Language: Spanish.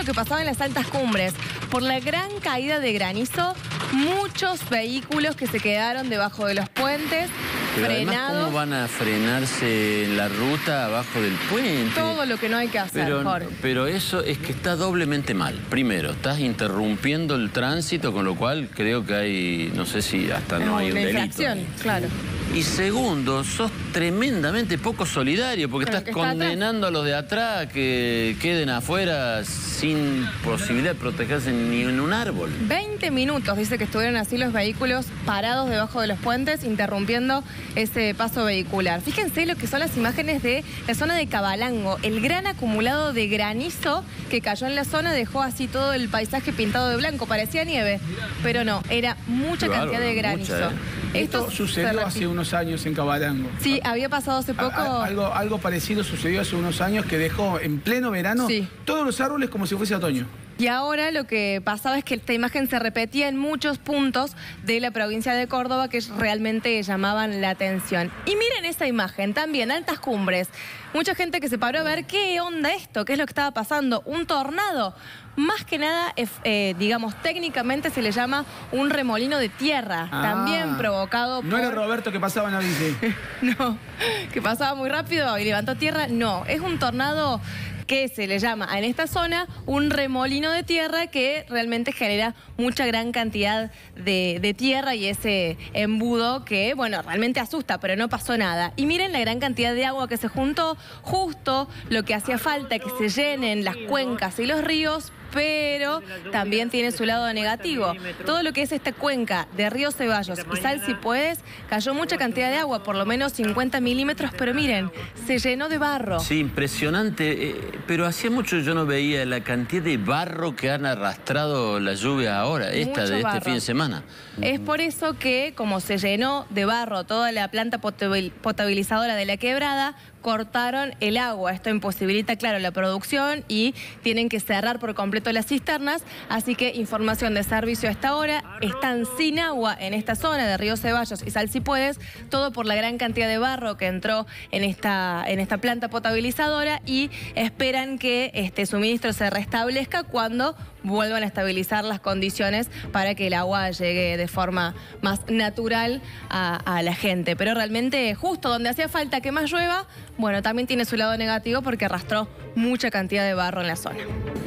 lo que pasaba en las altas cumbres. Por la gran caída de granizo, muchos vehículos que se quedaron debajo de los puentes, pero frenados. Además, ¿cómo van a frenarse en la ruta abajo del puente? Todo lo que no hay que hacer, Jorge. Pero eso es que está doblemente mal. Primero, estás interrumpiendo el tránsito, con lo cual creo que hay, no sé si hasta no hay un delito. Una infracción, claro. Y segundo, sos tremendamente poco solidario, porque estás condenando a los de atrás que queden afuera sin posibilidad de protegerse ni en un árbol. 20 minutos, dice que estuvieron así los vehículos parados debajo de los puentes, interrumpiendo ese paso vehicular. Fíjense lo que son las imágenes de la zona de Cabalango. El gran acumulado de granizo que cayó en la zona dejó así todo el paisaje pintado de blanco. Parecía nieve, pero no, era mucha cantidad de granizo. Esto sucedió hace unos años en Cabalango. Sí, había pasado hace poco. Algo parecido sucedió hace unos años que dejó en pleno verano todos los árboles como si fuese otoño. Y ahora lo que pasaba es que esta imagen se repetía en muchos puntos de la provincia de Córdoba que realmente llamaban la atención. Y miren esa imagen, también altas cumbres. Mucha gente que se paró a ver qué onda esto, qué es lo que estaba pasando. Un tornado. Más que nada, digamos, técnicamente se le llama un remolino de tierra. También provocado por... ¿No era Roberto que pasaba en la bici? No, que pasaba muy rápido y levantó tierra. No, es un tornado que se le llama en esta zona un remolino de tierra que realmente genera mucha gran cantidad de tierra y ese embudo que, bueno, realmente asusta, pero no pasó nada. Y miren la gran cantidad de agua que se juntó, justo lo que hacía falta, que se llenen las cuencas y los ríos, pero también tiene su lado negativo. Todo lo que es esta cuenca de Río Ceballos y Salsipuedes cayó mucha cantidad de agua, por lo menos 50 milímetros, pero miren, se llenó de barro. Sí, impresionante, pero hacía mucho yo no veía la cantidad de barro que han arrastrado la lluvia ahora, de este fin de semana. Es por eso que, como se llenó de barro toda la planta potabilizadora de la quebrada, cortaron el agua. Esto imposibilita, claro, la producción y tienen que cerrar por completo las cisternas. Así que información de servicio a esta hora. Están sin agua en esta zona de Río Ceballos y Salsipuedes, todo por la gran cantidad de barro que entró en esta planta potabilizadora y esperan que este suministro se restablezca cuando vuelvan a estabilizar las condiciones para que el agua llegue de forma más natural a la gente. Pero realmente justo donde hacía falta que más llueva, bueno, también tiene su lado negativo porque arrastró mucha cantidad de barro en la zona.